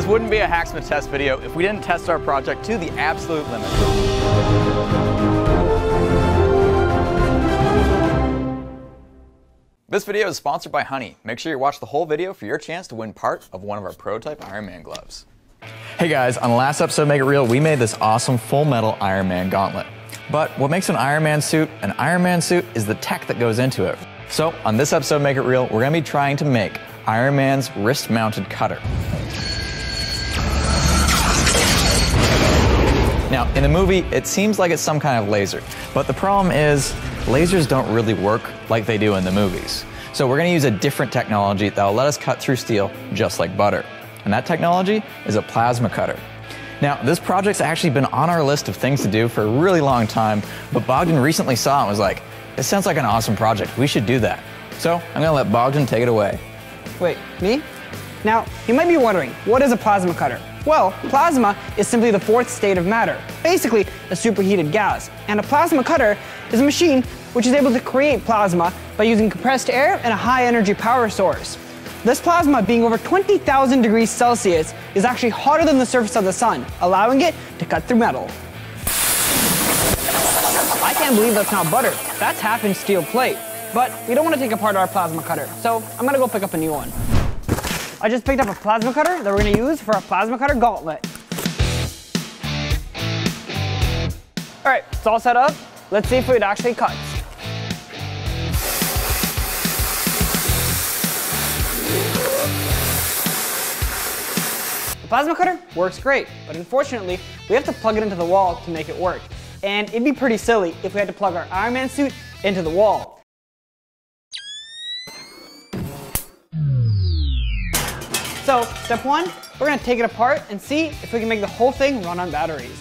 wouldn't be a Hacksmith test video if we didn't test our project to the absolute limit. This video is sponsored by Honey. Make sure you watch the whole video for your chance to win part of one of our prototype Iron Man gloves. Hey guys, on the last episode of Make It Real, we made this awesome full metal Iron Man gauntlet. But what makes an Iron Man suit is the tech that goes into it. So on this episode of Make It Real, we're going to be trying to make Iron Man's wrist-mounted cutter. Now, in the movie, it seems like it's some kind of laser, but the problem is lasers don't really work like they do in the movies. So we're going to use a different technology that will let us cut through steel just like butter. And that technology is a plasma cutter. Now, this project's actually been on our list of things to do for a really long time, but Bogdan recently saw it and was like, "This sounds like an awesome project, we should do that." So I'm going to let Bogdan take it away. Wait, me? Now, you might be wondering, what is a plasma cutter? Well, plasma is simply the fourth state of matter, basically a superheated gas. And a plasma cutter is a machine which is able to create plasma by using compressed air and a high energy power source. This plasma, being over 20,000 degrees Celsius, is actually hotter than the surface of the sun, allowing it to cut through metal. I can't believe that's not butter. That's half-inch steel plate. But we don't want to take apart our plasma cutter, so I'm going to go pick up a new one. I just picked up a plasma cutter that we're going to use for our plasma cutter gauntlet. Alright, it's all set up. Let's see if it actually cuts. The plasma cutter works great, but unfortunately, we have to plug it into the wall to make it work. And it'd be pretty silly if we had to plug our Iron Man suit into the wall. So, step one, we're going to take it apart and see if we can make the whole thing run on batteries.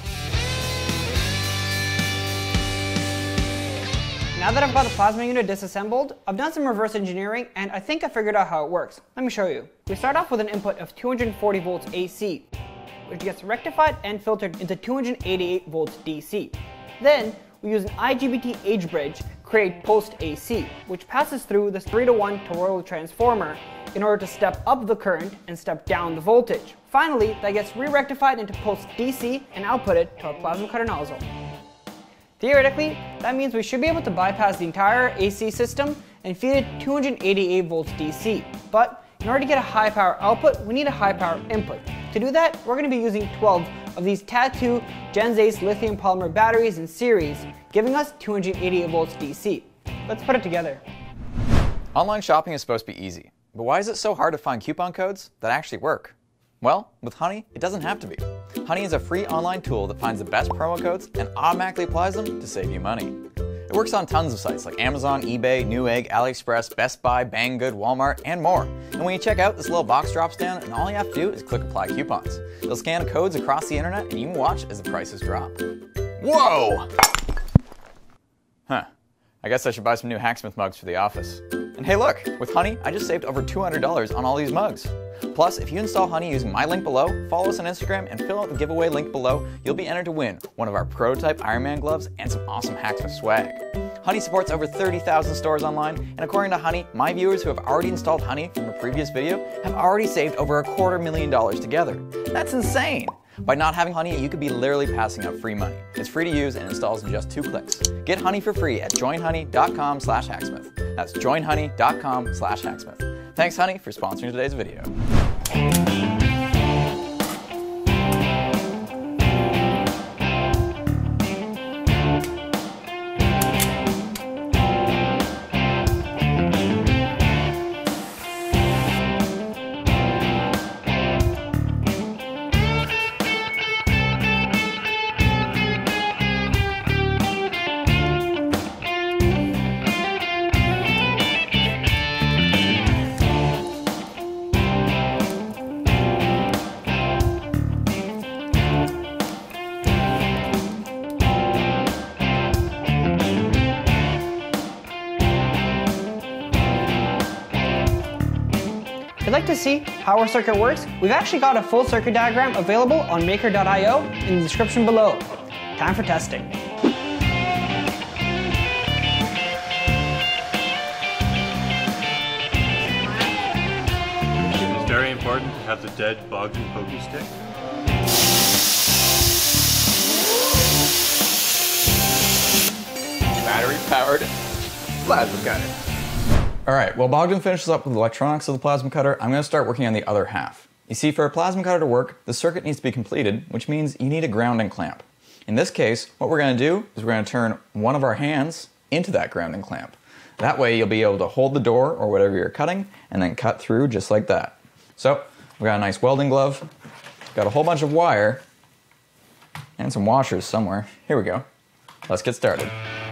Now that I've got the plasma unit disassembled, I've done some reverse engineering and I think I figured out how it works. Let me show you. We start off with an input of 240 volts AC, which gets rectified and filtered into 288 volts DC. Then, we use an IGBT H bridge, create post AC, which passes through this 3-to-1 toroidal transformer in order to step up the current and step down the voltage. Finally, that gets re-rectified into post DC and outputted to our plasma cutter nozzle. Theoretically, that means we should be able to bypass the entire AC system and feed it 288 volts DC. But in order to get a high power output, we need a high power input. To do that, we're going to be using 12 of these TAD2 Gens Ace lithium polymer batteries in series, giving us 288 volts DC. Let's put it together. Online shopping is supposed to be easy, but why is it so hard to find coupon codes that actually work? Well, with Honey, it doesn't have to be. Honey is a free online tool that finds the best promo codes and automatically applies them to save you money. It works on tons of sites like Amazon, eBay, Newegg, AliExpress, Best Buy, Banggood, Walmart, and more. And when you check out, this little box drops down and all you have to do is click Apply Coupons. It'll scan codes across the internet and you can watch as the prices drop. Whoa! Huh. I guess I should buy some new Hacksmith mugs for the office. And hey look, with Honey, I just saved over $200 on all these mugs. Plus, if you install Honey using my link below, follow us on Instagram, and fill out the giveaway link below, you'll be entered to win one of our prototype Iron Man gloves and some awesome Hacksmith swag. Honey supports over 30,000 stores online, and according to Honey, my viewers who have already installed Honey from a previous video have already saved over $250,000 together. That's insane! By not having Honey, you could be literally passing out free money. It's free to use and installs in just 2 clicks. Get Honey for free at joinhoney.com/hacksmith. That's joinhoney.com/hacksmith. Thanks, Honey, for sponsoring today's video. If you'd like to see how our circuit works, we've actually got a full circuit diagram available on maker.io in the description below. Time for testing. It's very important. pardon to have the dead Bogdan pokey stick? Battery-powered plasma cutter. Alright, while Bogdan finishes up with the electronics of the plasma cutter, I'm going to start working on the other half. You see, for a plasma cutter to work, the circuit needs to be completed, which means you need a grounding clamp. In this case, what we're going to do is we're going to turn one of our hands into that grounding clamp. That way you'll be able to hold the door or whatever you're cutting and then cut through just like that. So, we got a nice welding glove, got a whole bunch of wire, and some washers somewhere. Here we go. Let's get started.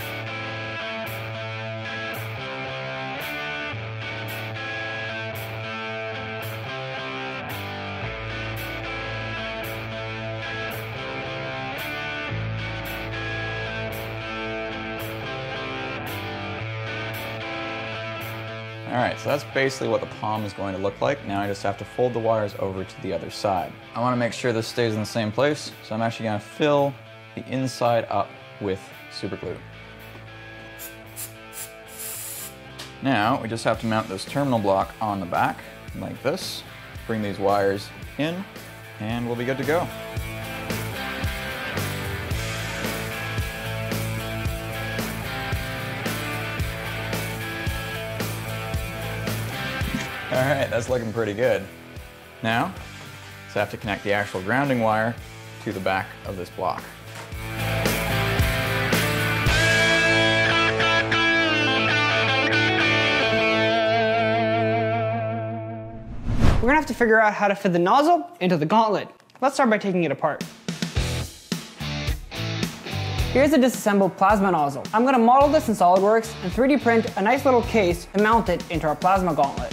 Alright, so that's basically what the palm is going to look like. Now I just have to fold the wires over to the other side. I want to make sure this stays in the same place, so I'm actually going to fill the inside up with super glue. Now we just have to mount this terminal block on the back, like this. Bring these wires in, and we'll be good to go. Alright, that's looking pretty good. Now, just have to connect the actual grounding wire to the back of this block. We're gonna have to figure out how to fit the nozzle into the gauntlet. Let's start by taking it apart. Here's a disassembled plasma nozzle. I'm gonna model this in SolidWorks and 3D print a nice little case and mount it into our plasma gauntlet.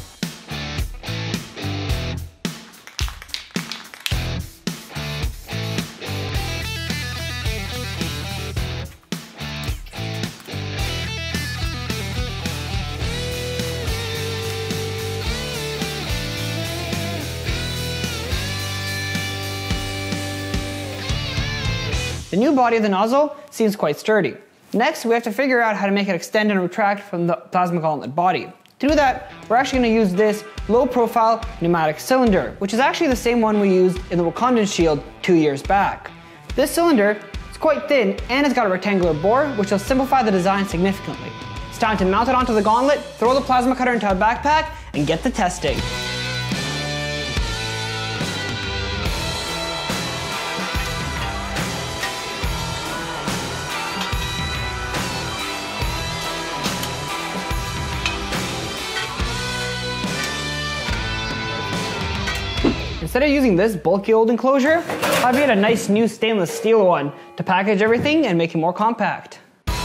The new body of the nozzle seems quite sturdy. Next, we have to figure out how to make it extend and retract from the plasma gauntlet body. To do that, we're actually going to use this low-profile pneumatic cylinder, which is actually the same one we used in the Wakandan Shield 2 years back. This cylinder is quite thin and it's got a rectangular bore, which will simplify the design significantly. It's time to mount it onto the gauntlet, throw the plasma cutter into a backpack, and get to testing. Instead of using this bulky old enclosure, I've made a nice new stainless steel one to package everything and make it more compact.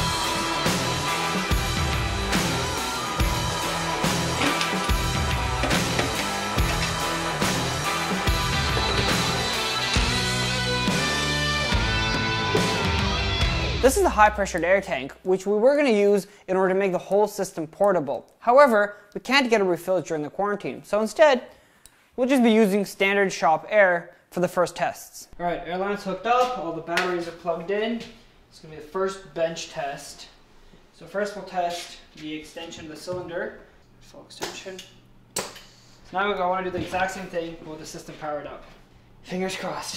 This is the high-pressured air tank, which we were going to use in order to make the whole system portable. However, we can't get it refilled during the quarantine, so instead, we'll just be using standard shop air for the first tests. Alright, air line's hooked up, all the batteries are plugged in. It's going to be the first bench test. So first we'll test the extension of the cylinder, full extension. So now I want to do the exact same thing with the system powered up. Fingers crossed.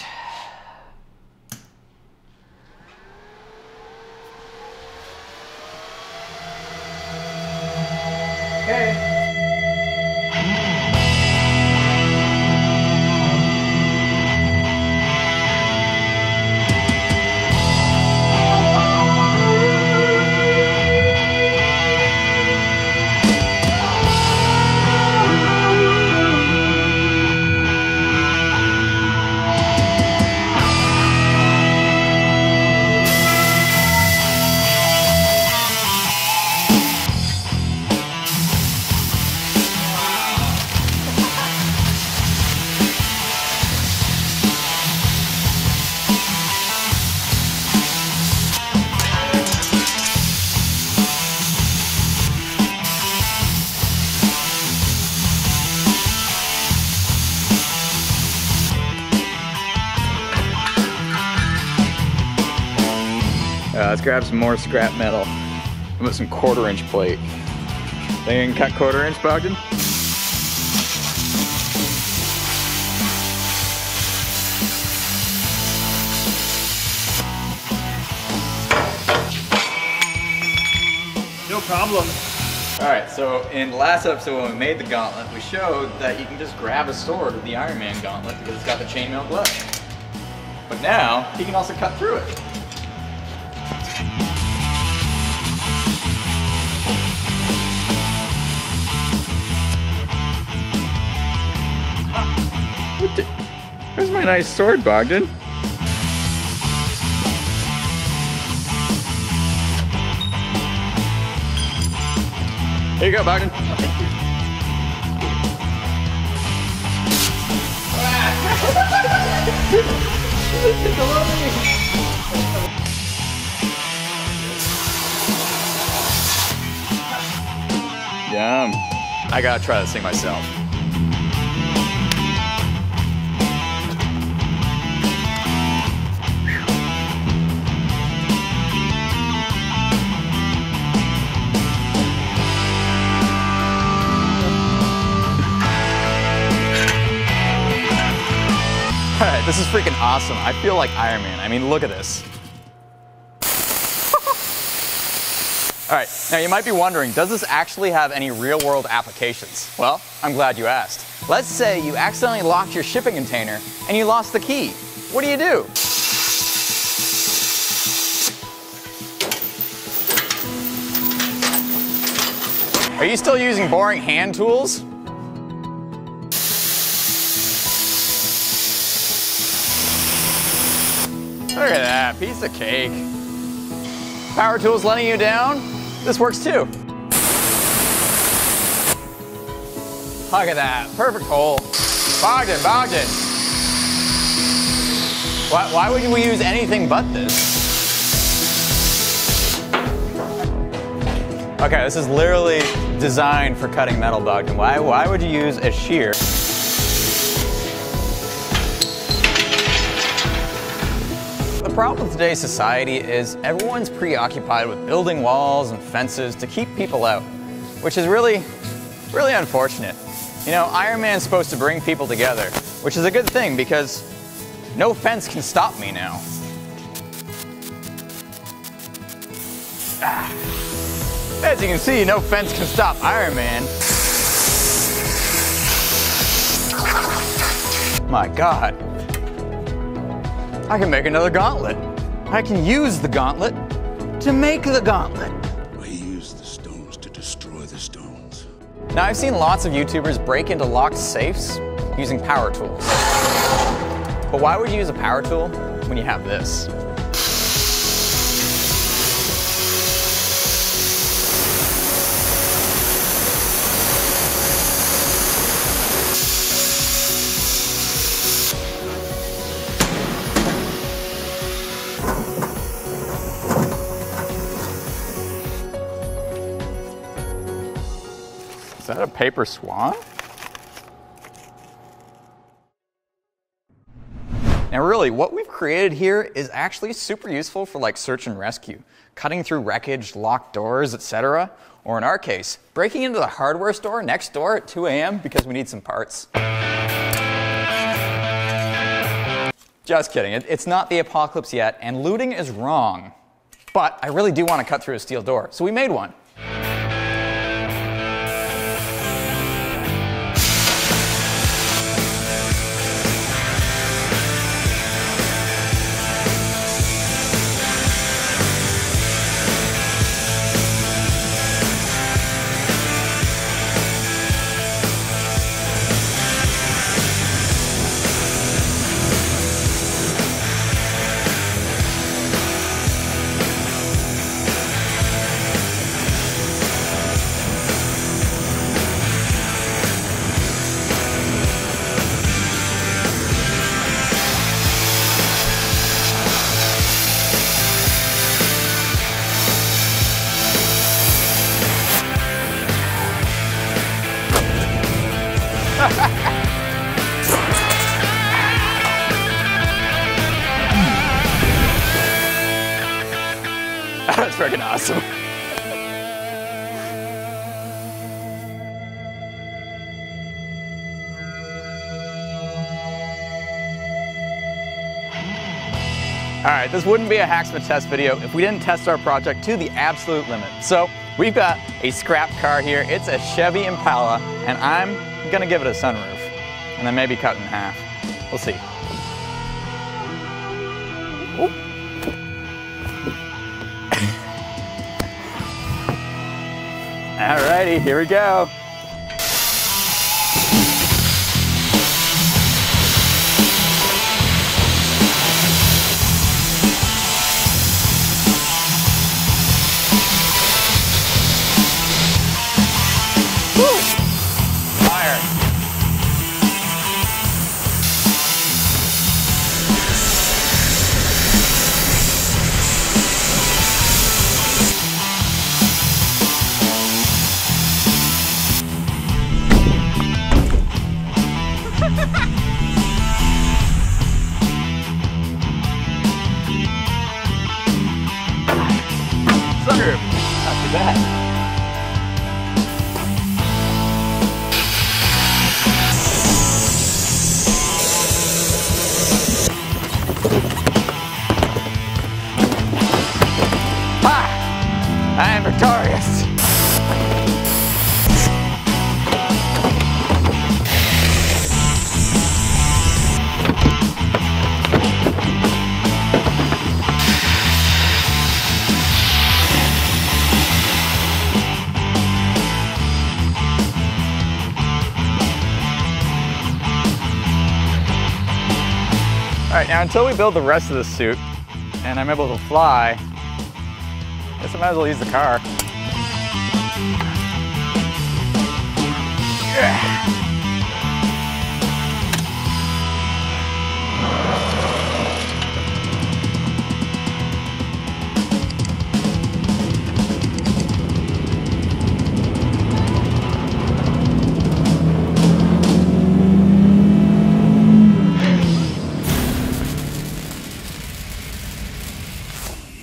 Okay. Let's grab some more scrap metal. How about some 1/4-inch plate? Think you can cut 1/4 inch, Bogdan? problem. Alright, so in the last episode when we made the gauntlet, we showed that you can just grab a sword with the Iron Man gauntlet because it's got the chainmail glove. But now, he can also cut through it. Where's my nice sword, Bogdan? Here you go, Bogdan. Oh, thank you. Yum. I gotta try this thing myself. Alright, this is freaking awesome. I feel like Iron Man. I mean, look at this. Alright, now you might be wondering, does this actually have any real-world applications? Well, I'm glad you asked. Let's say you accidentally locked your shipping container and you lost the key. What do you do? Are you still using boring hand tools? Look at that, piece of cake. Power tools letting you down? This works too. Look at that, perfect hole. Bogdan. Why would we use anything but this? Okay, this is literally designed for cutting metal, Bogdan. Why would you use a shear? The problem with today's society is everyone's preoccupied with building walls and fences to keep people out, which is really unfortunate. You know, Iron Man's supposed to bring people together, which is a good thing because no fence can stop me now. As you can see, no fence can stop Iron Man. My God. I can make another gauntlet. I can use the gauntlet to make the gauntlet. I use the stones to destroy the stones. Now, I've seen lots of YouTubers break into locked safes using power tools. But why would you use a power tool when you have this? Is that a paper swan? Now really, what we've created here is actually super useful for like search and rescue, cutting through wreckage, locked doors, etc. Or in our case, breaking into the hardware store next door at 2 a.m. because we need some parts. Just kidding, it's not the apocalypse yet, and looting is wrong. But I really do want to cut through a steel door, so we made one. That's freaking awesome. Alright, this wouldn't be a Hacksmith test video if we didn't test our project to the absolute limit. So, We've got a scrap car here. It's a Chevy Impala, and I'm gonna give it a sunroof, and then maybe cut in half. We'll see. Alrighty, here we go. Fire. Sunroof, not too bad. I am victorious! Alright, now until we build the rest of the suit and I'm able to fly, I guess I might as well use the car.